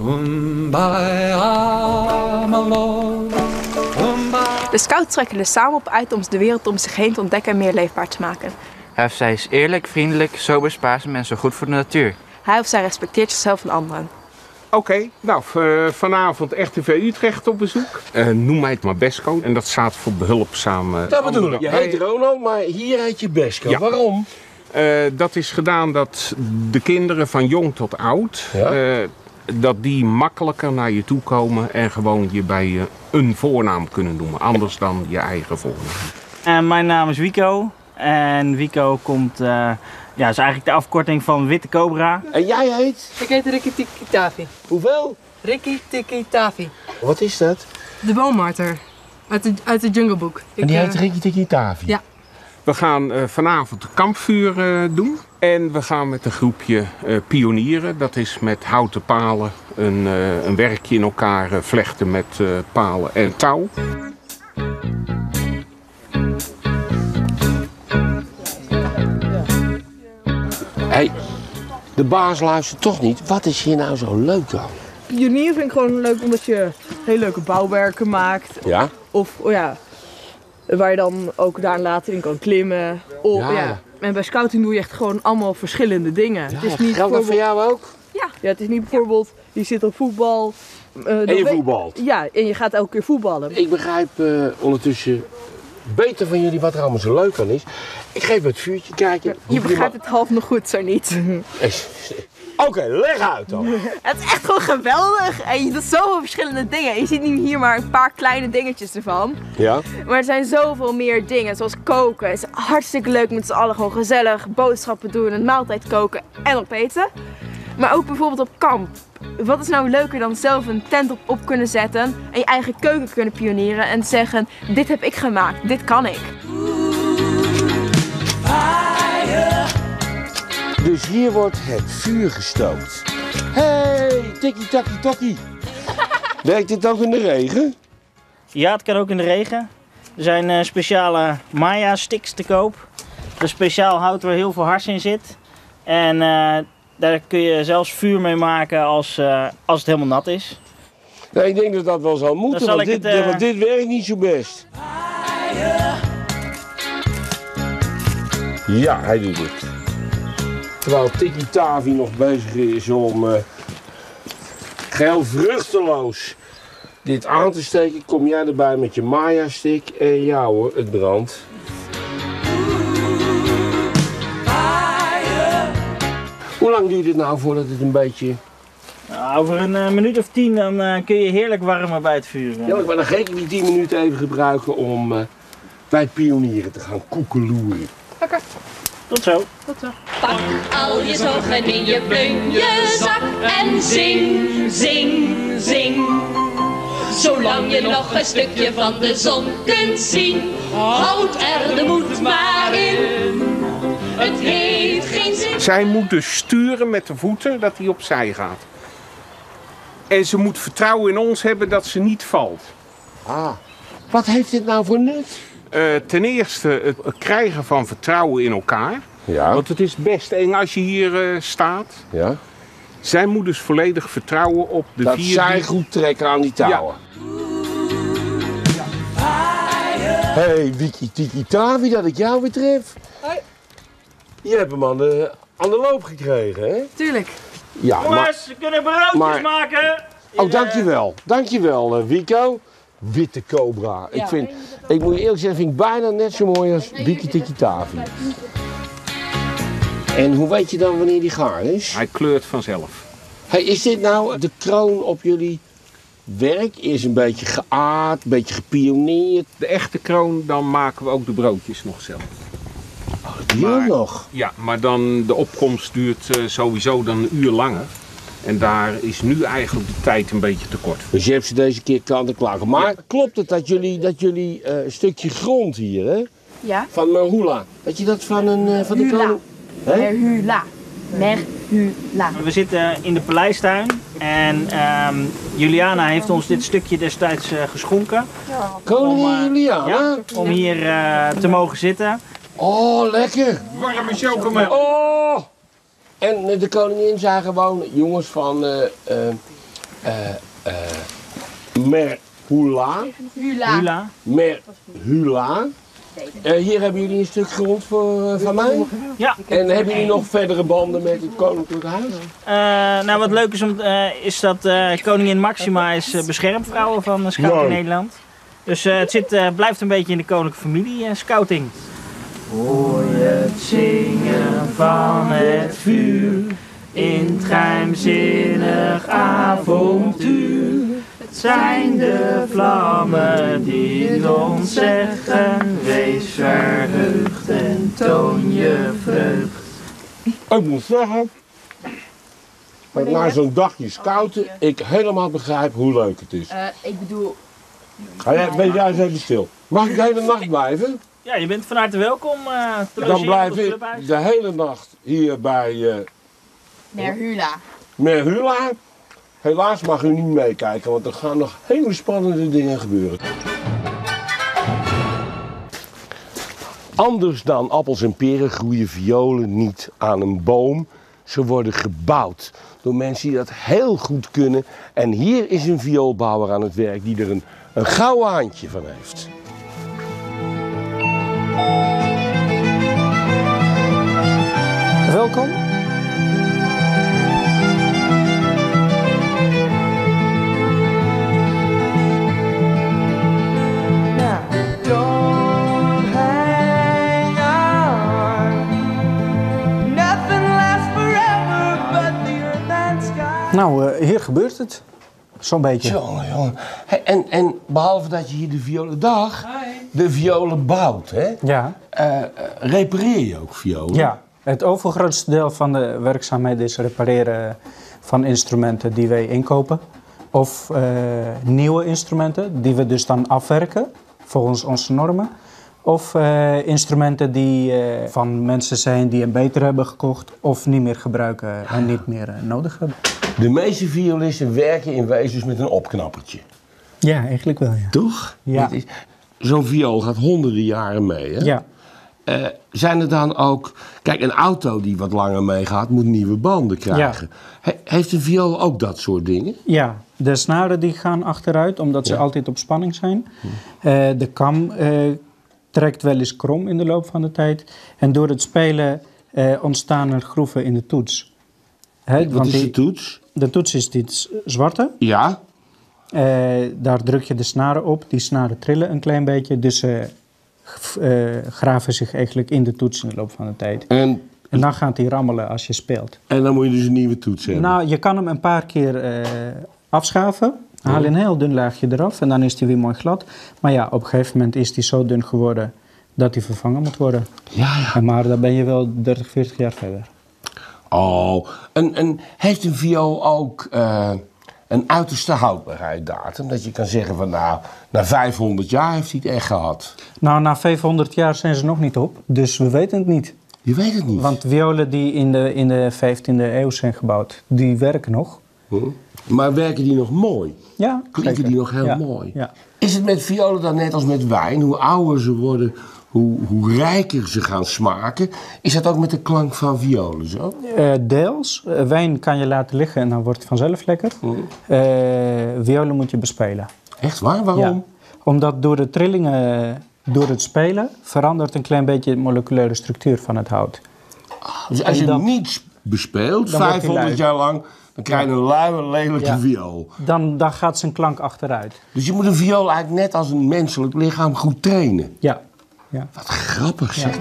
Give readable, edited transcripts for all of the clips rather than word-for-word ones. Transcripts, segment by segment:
De scouts trekken er samen op uit om de wereld om zich heen te ontdekken en meer leefbaar te maken. Hij of zij is eerlijk, vriendelijk, sober, spaarzaam en zo goed voor de natuur. Hij of zij respecteert zichzelf en anderen. Oké, nou vanavond RTV Utrecht op bezoek. Noem mij het maar Besco en dat staat voor behulpzaam. Dat bedoel ik. Je heet Ronald, maar hier heet je Besco. Ja. Waarom? Dat is gedaan dat de kinderen van jong tot oud, dat die makkelijker naar je toe komen en gewoon je bij een voornaam kunnen noemen. Anders dan je eigen voornaam. Mijn naam is Wico. En Wico komt, is eigenlijk de afkorting van Witte Cobra. En jij heet? Ik heet Ricky Tiki Tavi. Hoeveel? Ricky Tiki Tavi. Wat is dat? De boommarter. Uit het Jungle Book. En die heet Ricky Tiki Tavi? Ja. We gaan vanavond een kampvuur doen. En we gaan met een groepje pionieren. Dat is met houten palen een werkje in elkaar vlechten met palen en touw. Hé, de baas luistert toch niet. Wat is hier nou zo leuk aan? Pionier vind ik gewoon leuk omdat je heel leuke bouwwerken maakt. Ja? Of waar je dan ook daar later in kan klimmen. En bij scouting doe je echt gewoon allemaal verschillende dingen. Ja, het is niet geldt dat voor jou ook? Ja, het is niet bijvoorbeeld, je zit op voetbal. En je voetbalt? Ja, en je gaat elke keer voetballen. Ik begrijp ondertussen beter van jullie wat er allemaal zo leuk aan is. Ik ga even het vuurtje kijken. Je begrijpt het half nog goed, zo niet. Oké, leg uit dan. Het is echt gewoon geweldig en je doet zoveel verschillende dingen. Je ziet nu hier maar een paar kleine dingetjes ervan. Ja? Maar er zijn zoveel meer dingen, zoals koken. Het is hartstikke leuk met z'n allen gewoon gezellig boodschappen doen, een maaltijd koken en opeten. Maar ook bijvoorbeeld op kamp. Wat is nou leuker dan zelf een tent op kunnen zetten en je eigen keuken kunnen pionieren en zeggen, dit heb ik gemaakt, dit kan ik. Dus hier wordt het vuur gestookt. Hey, tikkie takkie tokkie. Werkt dit ook in de regen? Ja, het kan ook in de regen. Er zijn speciale Maya sticks te koop. Dat is speciaal hout waar heel veel hars in zit. En daar kun je zelfs vuur mee maken als het helemaal nat is. Nou, ik denk dat dat wel zal moeten, want dit werkt niet zo best. Ja, hij doet het. Terwijl Tiki Tavi nog bezig is om geheel vruchteloos dit aan te steken, kom jij erbij met je Maya stick en ja hoor, het brandt. Hoe lang duurt het nou voordat het een beetje... Nou, over een minuut of 10 dan kun je heerlijk warmen bij het vuur. Ja, maar dan ga ik die 10 minuten even gebruiken om bij het pionieren te gaan koekeloeren. Oké. Tot zo. Tot zo. Pak al je zorgen in je plunjezak en zing, zing, zing. Zolang je nog een stukje van de zon kunt zien, houd er de moed maar in. Het heeft geen zin. Zij moet dus sturen met de voeten dat hij opzij gaat. En ze moet vertrouwen in ons hebben dat ze niet valt. Ah, wat heeft dit nou voor nut? Ten eerste het krijgen van vertrouwen in elkaar. Ja. Want het is best eng als je hier staat. Ja. Zij moet dus volledig vertrouwen op de dat vier... Dat zij goed trekken aan die touwen. Ja. Hey, Wiki Tiki Tavi, dat ik jou weer tref. Hoi. Je hebt hem aan de loop gekregen, hè? Tuurlijk. Ja, Jongens, we kunnen broodjes maken. Oh, dankjewel. Dankjewel, Wico. Witte Cobra. Ja. Ik moet je eerlijk zeggen, vind ik bijna net zo mooi als Wiki Tiki Tavi. En hoe weet je dan wanneer die gaar is? Hij kleurt vanzelf. Hey, is dit nou de kroon op jullie werk? Eerst een beetje geaard, een beetje gepioneerd. De echte kroon, dan maken we ook de broodjes nog zelf. Oh, dat duurt nog? Ja, maar dan de opkomst duurt sowieso dan een uur langer. En daar is nu eigenlijk de tijd een beetje te kort. Dus je hebt ze deze keer kant en klaar. Maar klopt het dat jullie een stukje grond hier, hè? Ja. Van Merhula, dat je dat van de koning... Merhula. Merhula. We zitten in de paleistuin en Juliana heeft ons dit stukje destijds geschonken. Koningin Juliana? Ja, om hier te mogen zitten. Oh, lekker! Warme chocomel. Oh! En de koningin zei gewoon, jongens van Merhula. Hula. Merhula. Hier hebben jullie een stuk grond van mij. Ja. En hebben jullie nog verdere banden met het Koninklijk Huis? Nou, wat leuk is, is dat koningin Maxima is beschermvrouw van Scouting Nederland. Dus het blijft een beetje in de koninklijke familie, scouting. Hoor je het zingen van het vuur in het geheimzinnig avontuur? Het zijn de vlammen die ons zeggen, wees verheugd en toon je vreugd. Ik moet zeggen, dat na zo'n dagje scouten, ik helemaal begrijp hoe leuk het is. Ik bedoel... Ben jij eens even stil? Mag ik de hele nacht blijven? Ja, je bent van harte welkom te logeren Dan blijf op het ik clubhuis. de hele nacht hier bij Merhula. Merhula. Helaas mag u niet meekijken, want er gaan nog hele spannende dingen gebeuren. Anders dan appels en peren groeien violen niet aan een boom. Ze worden gebouwd door mensen die dat heel goed kunnen. En hier is een vioolbouwer aan het werk die er een gouden handje van heeft. Welkom. Nou, hier gebeurt het. Zo'n beetje. Jongen. Hey, en behalve dat je hier de violen bouwt, hè? Ja. Repareer je ook violen? Ja. Het overgrootste deel van de werkzaamheden is repareren van instrumenten die wij inkopen. Of nieuwe instrumenten die we dus dan afwerken volgens onze normen. Of instrumenten die van mensen zijn die een beter hebben gekocht of niet meer gebruiken en niet meer nodig hebben. De meeste violisten werken in wezen dus met een opknappertje. Ja, eigenlijk wel, ja. Toch? Ja. Zo'n viool gaat honderden jaren mee, hè? Ja. Zijn er dan ook... Kijk, een auto die wat langer meegaat moet nieuwe banden krijgen. Ja. Heeft een viool ook dat soort dingen? Ja, de snaren die gaan achteruit omdat ze altijd op spanning zijn. De kam trekt wel eens krom in de loop van de tijd. En door het spelen ontstaan er groeven in de toets. Wat is de toets? De toets is dit zwarte. Ja. Daar druk je de snaren op. Die snaren trillen een klein beetje. Dus ze graven zich eigenlijk in de toets in de loop van de tijd. En dan gaat hij rammelen als je speelt. En dan moet je dus een nieuwe toets hebben? Nou, je kan hem een paar keer afschaven. Haal je een heel dun laagje eraf en dan is hij weer mooi glad. Maar ja, op een gegeven moment is hij zo dun geworden dat hij vervangen moet worden. Ja. Maar dan ben je wel 30, 40 jaar verder. Oh, en heeft een viool ook een uiterste houdbaarheidsdatum? Dat je kan zeggen van nou, na 500 jaar heeft hij het echt gehad. Nou, na 500 jaar zijn ze nog niet op, dus we weten het niet. Je weet het niet? Want violen die in de 15e eeuw zijn gebouwd, die werken nog. Maar werken die nog mooi? Ja, klinken zeker. Die nog heel mooi? Ja. Is het met violen dan net als met wijn? Hoe ouder ze worden, hoe rijker ze gaan smaken. Is dat ook met de klank van violen zo? Deels. Wijn kan je laten liggen en dan wordt het vanzelf lekker. Violen moet je bespelen. Echt waar? Waarom? Ja. Omdat door de trillingen, door het spelen, verandert een klein beetje de moleculaire structuur van het hout. Dus als je hem niet bespeelt, 500 jaar lang, dan krijg je een luie, lelijke viool. Dan gaat zijn klank achteruit. Dus je moet een viool eigenlijk net als een menselijk lichaam goed trainen. Ja. Wat grappig zeg.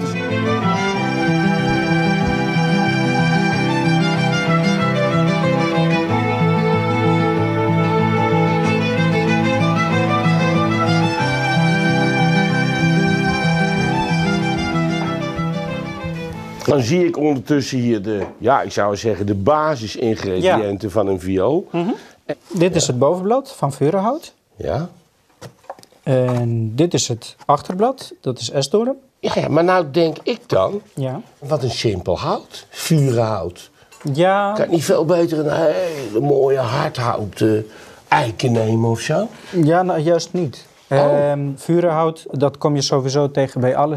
Dan zie ik ondertussen hier ik zou zeggen, de basisingrediënten van een viool. Dit is het bovenblad van vurenhout. Ja. En dit is het achterblad, dat is esdoorn. Ja, maar nou denk ik dan, Ja. wat een simpel hout, vurenhout. Ja. Kan je niet veel beter een hele mooie hardhout eiken nemen of zo? Ja, nou, juist niet. Vurenhout, dat kom je sowieso tegen bij alle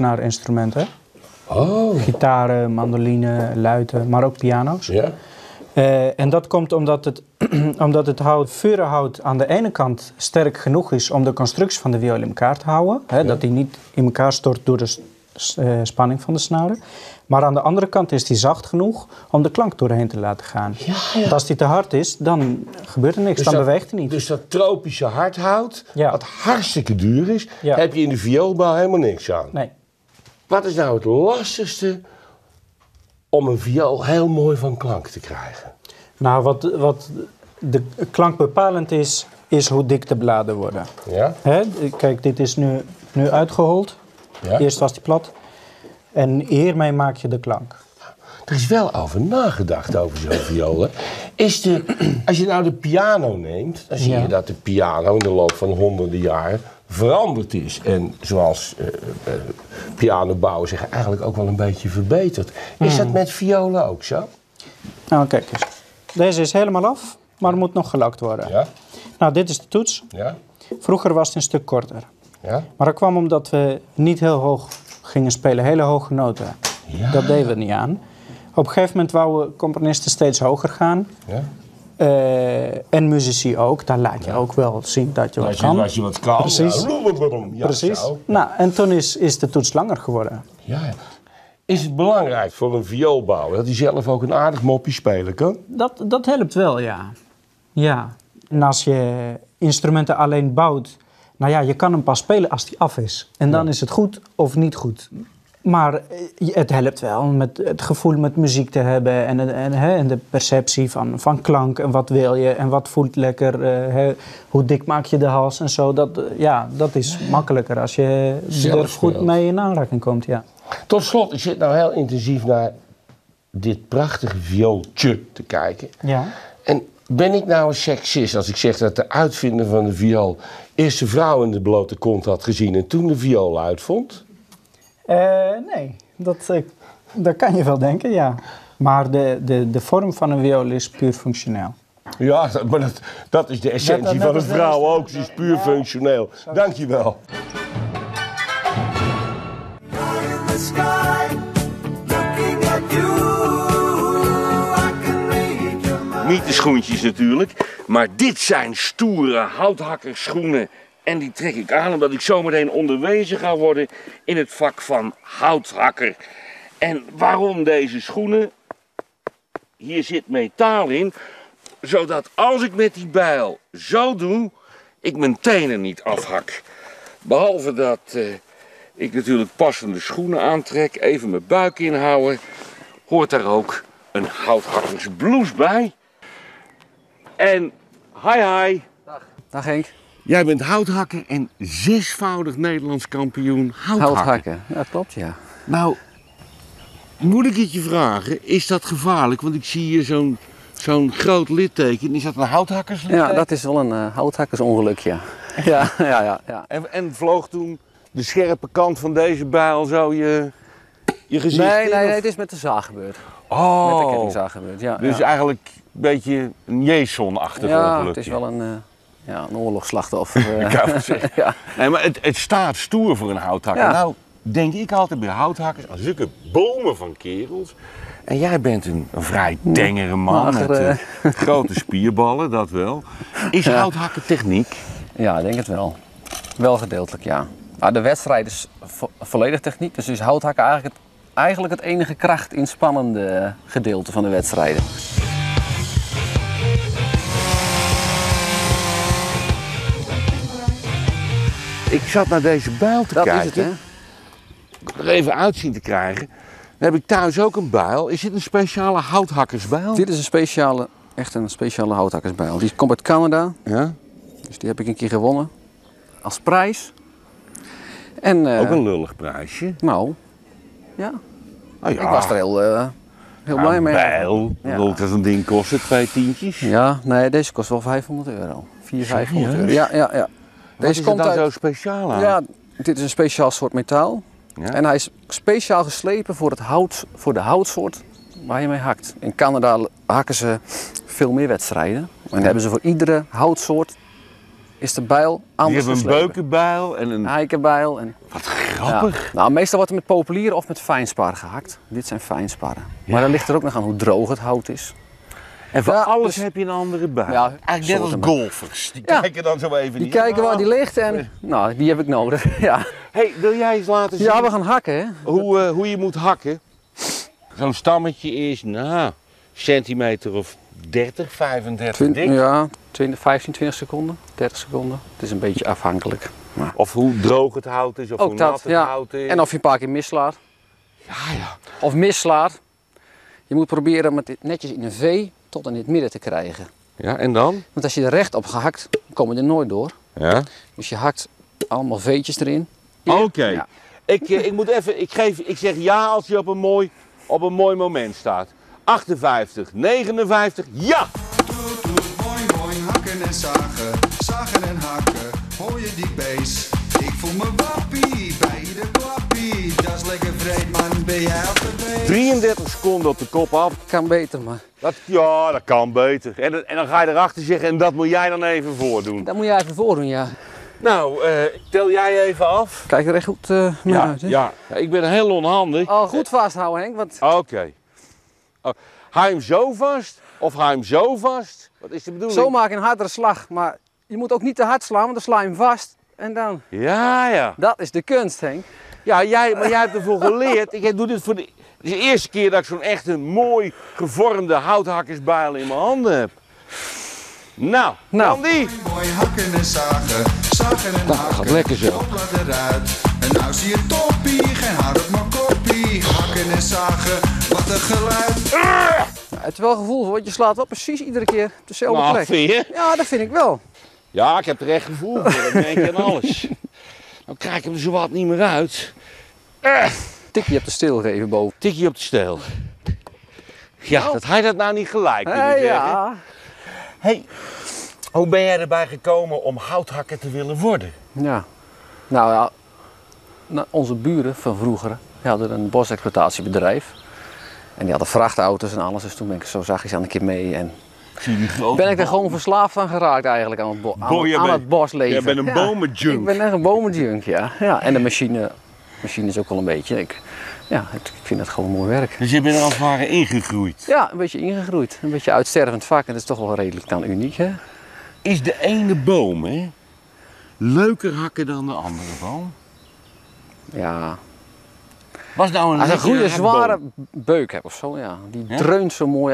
snaarinstrumenten. Oh. Gitaren, mandoline, luiten, maar ook piano's. Ja. En dat komt omdat het hout, vurenhout aan de ene kant sterk genoeg is om de constructie van de viool in elkaar te houden. Hè, dat die niet in elkaar stort door de spanning van de snaren. Maar aan de andere kant is die zacht genoeg om de klank doorheen te laten gaan. Ja. Want als die te hard is, dan gebeurt er niks, dan beweegt hij niet. Dus dat tropische hardhout, Ja. wat hartstikke duur is, Ja. heb je in de vioolbouw helemaal niks aan. Nee. Wat is nou het lastigste om een viool heel mooi van klank te krijgen? Nou, wat de klank bepalend is hoe dik de bladen worden. Ja? Hè? Kijk, dit is nu uitgehold. Ja? Eerst was die plat. En hiermee maak je de klank. Er is wel over nagedacht over zo'n viool. Hè. Als je nou de piano neemt, dan zie je dat de piano in de loop van honderden jaren veranderd is. En zoals pianobouwers zeggen, eigenlijk ook wel een beetje verbeterd. Is dat met violen ook zo? Nou, kijk eens. Deze is helemaal af, maar moet nog gelakt worden. Ja? Nou, dit is de toets. Ja? Vroeger was het een stuk korter. Ja? Maar dat kwam omdat we niet heel hoog gingen spelen, hele hoge noten. Ja. Dat deden we niet aan. Op een gegeven moment wouden componisten steeds hoger gaan. Ja? En muzici ook. Daar laat je ook wel zien dat je wat kan. Als je wat kan. Precies. Ja, Precies. zo. Nou, en toen is de toets langer geworden. Ja. Is het belangrijk voor een vioolbouwer dat hij zelf ook een aardig moppie spelen kan? Dat helpt wel, ja. Ja. En als je instrumenten alleen bouwt, nou ja, je kan hem pas spelen als die af is. En dan is het goed of niet goed. Maar het helpt wel met het gevoel met muziek te hebben en de perceptie van klank en wat wil je en wat voelt lekker, hoe dik maak je de hals en zo. Dat is makkelijker als je er goed mee in aanraking komt, ja. Tot slot, ik zit nou heel intensief naar dit prachtige viooltje te kijken. Ja. En ben ik nou een seksist als ik zeg dat de uitvinder van de viool eerst de vrouw in de blote kont had gezien en toen de viool uitvond? Nee, dat kan je wel denken, ja. Maar de vorm van een viool is puur functioneel. Ja, maar dat is de essentie van een vrouw ook. Ze is puur functioneel. Dankjewel. Niet de schoentjes natuurlijk, maar dit zijn stoere houthakkerschoenen. En die trek ik aan omdat ik zometeen onderwezen ga worden in het vak van houthakker. En waarom deze schoenen? Hier zit metaal in, zodat als ik met die bijl zo doe, ik mijn tenen niet afhak. Behalve dat ik natuurlijk passende schoenen aantrek, even mijn buik inhouden, hoort daar ook een houthakkersblouse bij. En hi. Dag Henk. Jij bent houthakker en 6-voudig Nederlands kampioen houthakken. Ja, klopt, ja. Nou, moet ik het je vragen, is dat gevaarlijk? Want ik zie hier zo'n groot litteken. Is dat een houthakkerslitteken? Ja, dat is wel een houthakkersongeluk, ja. Ja. En vloog toen de scherpe kant van deze bijl zo je gezicht in? Nee, het is met de zaag gebeurd. Oh. Met de kettingzaag gebeurd, ja. Dus eigenlijk een beetje een Jason-achtig ongelukje. Het is wel een oorlogsslachtoffer. Ik kan het zeggen. Ja. Nee, maar het staat stoer voor een houthakker. Ja. Nou, denk ik altijd bij houthakkers aan zulke bomen van kerels. En jij bent een vrij tengere man met grote spierballen, dat wel. Is houthakken techniek? Ja, ik denk het wel. Wel gedeeltelijk, ja. Maar de wedstrijd is volledig techniek. Dus is houthakken eigenlijk het enige krachtinspannende gedeelte van de wedstrijden. Ik zat naar deze bijl te kijken. Dat is het, hè? Er even uitzien te krijgen. Dan heb ik thuis ook een bijl. Is dit een speciale houthakkersbijl? Dit is echt een speciale houthakkersbijl. Die komt uit Canada. Ja? Dus die heb ik een keer gewonnen. Als prijs. En, ook een lullig prijsje. Nou, ja. Oh, ja. Ik was er heel blij mee. Bijl. Ja. Dat een ding kost 2 tientjes. Ja, nee, deze kost wel €500. 400-500 euro. Ja. Deze komt dan zo speciaal aan? Ja, dit is een speciaal soort metaal. Ja? En hij is speciaal geslepen voor de houtsoort waar je mee hakt. In Canada hakken ze veel meer wedstrijden. En dan hebben ze voor iedere houtsoort is de bijl anders geslepen. Je hebt een beukenbijl en een heikenbijl. Wat grappig. Ja. Nou, meestal wordt er met populieren of met fijnspar gehakt. Dit zijn fijnsparren. Maar dan ligt er ook nog aan hoe droog het hout is. En voor Ja, alles dus- heb je een andere bijl. Ja, Eigenlijk net als soorten. golfers. Die Ja. kijken dan zo even Die niet. kijken waar die ligt en nou, die heb ik nodig. Ja, Hey, wil jij eens laten zien ja we gaan hakken hè. hoe je moet hakken? Zo'n stammetje is, nou, centimeter of 30, 35 dik. Ja, 15, 20 seconden, 30 seconden. Het is een beetje afhankelijk. Maar Of hoe droog het hout is, of hoe ook nat dat, het ja. hout is. En of je een paar keer mislaat. Ja. Of mislaat. Je moet proberen om het netjes in een V tot in het midden te krijgen. Ja, en dan? Want als je er recht op gehakt, kom je er nooit door. Ja. Dus je hakt allemaal V'tjes erin. Oké. Ja. Ik moet even, ik zeg ja als je op een mooi moment staat. 58, 59, ja! Boing, boing, hakken en zagen, zagen en hakken, hoor je die beest? Ik voel me wappie, bij de klappie, dat is lekker vreed man, ben jij op de beest? 33 seconden op de kop af. Kan beter, maar Dat kan beter. En dan ga je erachter zeggen en dat moet jij dan even voordoen. dat moet je even voordoen, ja. Nou, tel jij even af. Kijk er echt goed mee uit, hè? Ja, ik ben heel onhandig. Oh, goed vasthouden, Henk, want Oké. Oh, hou je hem zo vast? Of hou je hem zo vast? Wat is de bedoeling? zo maak je een hardere slag. Maar je moet ook niet te hard slaan, want dan sla je hem vast. En dan, Ja. dat is de kunst, Henk. Ja, maar jij hebt ervoor geleerd. Ik doe dit voor dit is de eerste keer dat ik zo'n echt een mooi gevormde houthakkersbijl in mijn handen heb. Nou, dan die. Mooi hakken en zagen, zagen en hakken, Gaat lekker zo. hopla eruit. En nou zie je toppie, geen haar op mijn koppie, hakken en zagen, wat een geluid. Ja, het is wel gevoel, want je slaat wel precies iedere keer op dezelfde Nou, plek. vind je? Ja, dat vind ik wel. Ja, ik heb er echt gevoel voor. Dat denk je aan alles. Nou krijg ik hem er zo wat niet meer uit. Tikje op de steel geven boven. Tikje op de steel. Ja, dat hij dat nou niet gelijk kunnen zeggen. Ja. Hey, hoe ben jij erbij gekomen om houthakker te willen worden? Ja. Nou ja, onze buren van vroeger die hadden een bosexploitatiebedrijf. En die hadden vrachtauto's en alles, dus toen ben ik zo zachtjes aan een keer mee. En ben ik er gewoon verslaafd aan geraakt eigenlijk, aan het bosleven. Jij bent een bomenjunk. Ik ben echt een bomenjunk, ja. En de machine is ook wel een beetje. Ik vind het gewoon mooi werk. Dus je bent er als het ware ingegroeid? Ja, een beetje ingegroeid. Een beetje uitstervend vak en dat is toch wel redelijk dan uniek, hè? Is de ene boom, hè, leuker hakken dan de andere boom? Ja. Was nou een Als een goede lekkere zware hakboom? beuk hebt of zo, ja. Die Ja? dreunt zo mooi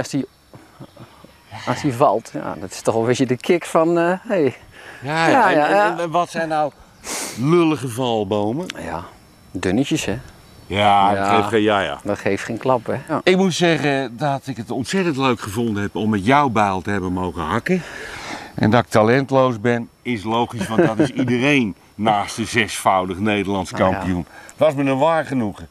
als die valt. Ja, dat is toch wel een beetje de kick van, hey. Ja, en wat zijn nou lullige valbomen? Ja, dunnetjes, hè. Ja, dat geeft geen ja. Dat geeft geen klap, hè. Ja. Ik moet zeggen dat ik het ontzettend leuk gevonden heb om met jouw bijl te hebben mogen hakken. En dat ik talentloos ben, is logisch, want dat is iedereen naast de zesvoudig Nederlands kampioen. Was me een waar genoegen.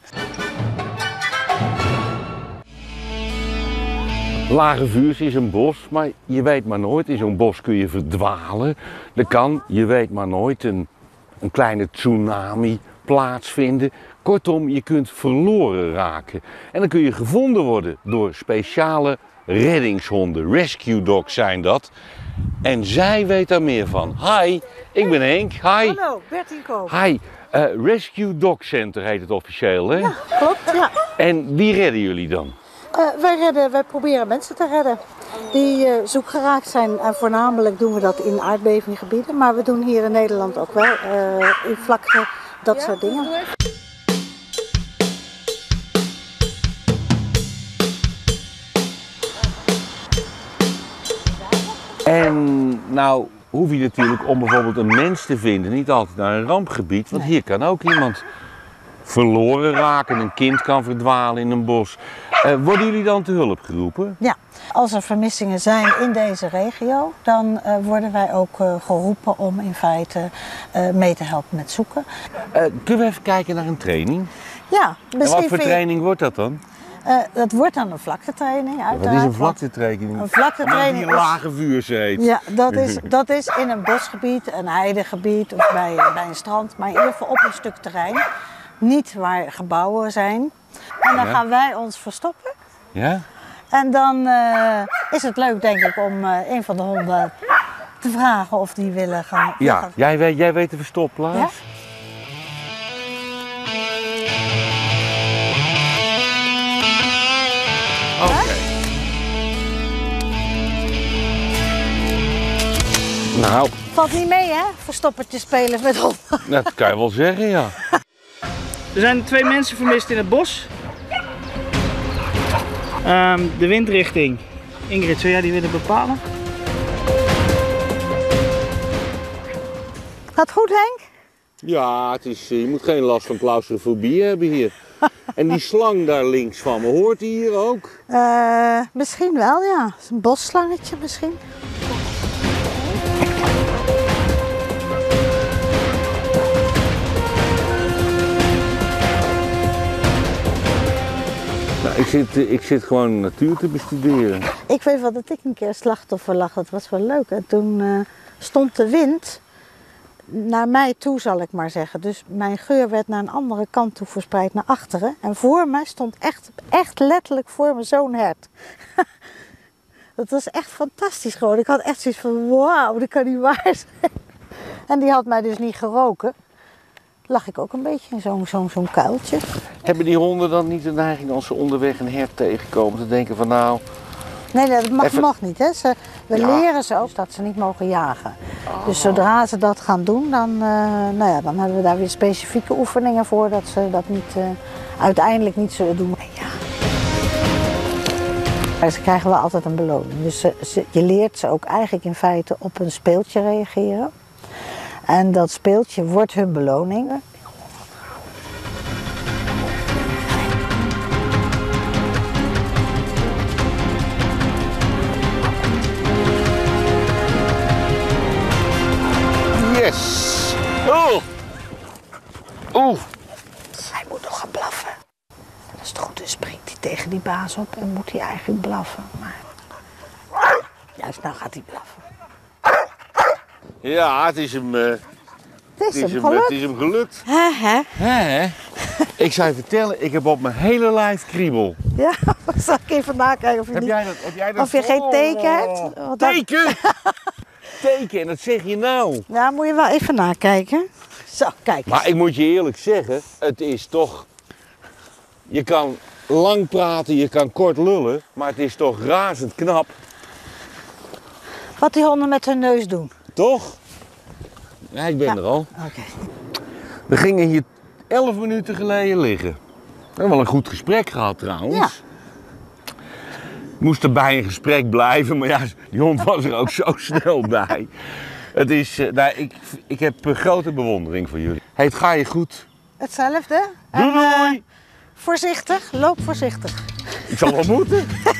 Lage Vuurs is een bos, maar je weet maar nooit. In zo'n bos kun je verdwalen. Er kan, je weet maar nooit, een kleine tsunami plaatsvinden. Kortom, je kunt verloren raken. En dan kun je gevonden worden door speciale reddingshonden. Rescue dogs zijn dat. En zij weet daar meer van. Hi, ik ben Henk. Hi. Hallo, Bertien Koop. Hi. Rescue Dog Center heet het officieel, hè? Ja, klopt, ja. En wie redden jullie dan? Wij proberen mensen te redden die zoekgeraakt zijn. En voornamelijk doen we dat in aardbevinggebieden. Maar we doen hier in Nederland ook wel in vlakte dat soort dingen. En nou hoef je natuurlijk om bijvoorbeeld een mens te vinden niet altijd naar een rampgebied. Want hier kan ook iemand verloren raken, een kind kan verdwalen in een bos. Worden jullie dan te hulp geroepen? Ja, als er vermissingen zijn in deze regio, dan worden wij ook geroepen om in feite mee te helpen met zoeken. Kunnen we even kijken naar een training? Ja, En wat voor training wordt dat dan? Dat wordt dan een vlaktetraining uiteraard. Wat is een vlaktetraining? Een vlaktetraining die Lage Vuurs heet. Ja, dat is in een bosgebied, een heidegebied of bij een strand. Maar in ieder geval op een stuk terrein. Niet waar gebouwen zijn. En dan gaan wij ons verstoppen. Ja? En dan is het leuk, denk ik, om een van de honden te vragen of die willen gaan. Ja, jij weet de verstopplaats? Ja? Oké. Nou, Valt niet mee, hè? Verstoppertje spelen met honden. dat kan je wel zeggen, ja. Er zijn 2 mensen vermist in het bos. De windrichting. Ingrid, zou jij die willen bepalen? Gaat goed, Henk? Ja, je moet geen last van claustrofobie hebben hier. En die slang daar links van me, hoort die hier ook? Misschien wel, ja. Het is een bosslangetje misschien. Nou, ik zit gewoon natuur te bestuderen. Ik weet wel dat ik een keer slachtoffer lag. Dat was wel leuk. En toen stond de wind naar mij toe, zal ik maar zeggen. Dus mijn geur werd naar een andere kant toe verspreid, naar achteren. En voor mij stond echt letterlijk voor me zo'n hert. Dat was echt fantastisch gewoon. Ik had echt zoiets van, wauw, dat kan niet waar zijn. En die had mij dus niet geroken. Lag ik ook een beetje in zo'n kuiltje. Hebben die honden dan niet de neiging als ze onderweg een hert tegenkomen te denken van nou... Nee, dat mag niet. Hè. We leren ze ook dat ze niet mogen jagen. Dus zodra ze dat gaan doen, dan hebben we daar weer specifieke oefeningen voor dat ze dat niet, uiteindelijk niet zullen doen. Ja. Ze krijgen wel altijd een beloning. Dus je leert ze ook eigenlijk in feite op een speeltje reageren. En dat speeltje wordt hun beloning. Yes! Oh! Oeh! Hij moet nog gaan blaffen. En als het goed is, springt hij tegen die baas op en moet hij eigenlijk blaffen. Maar juist nou gaat hij blaffen. Ja, het is hem... Het is hem gelukt. Hè? Ik zou je vertellen, ik heb op mijn hele lijf kriebel. Ja, zal ik even nakijken of je, Heb jij dat of je geen teken hebt? Want dat- Teken! Teken, en dat zeg je nou. Ja, moet je wel even nakijken. Zo, kijk. Maar ik moet je eerlijk zeggen, het is toch... Je kan lang praten, je kan kort lullen, maar het is toch razend knap. Wat die honden met hun neus doen. Toch? Ja, ik ben er al. Oké. We gingen hier 11 minuten geleden liggen. We hebben wel een goed gesprek gehad trouwens. Ja. Moest erbij in gesprek blijven, maar ja, die hond was er ook zo snel bij. Het is, ik heb grote bewondering voor jullie. Hey, het gaat je goed. Hetzelfde. Doei, doei. Voorzichtig, loop voorzichtig. Ik zal wel moeten.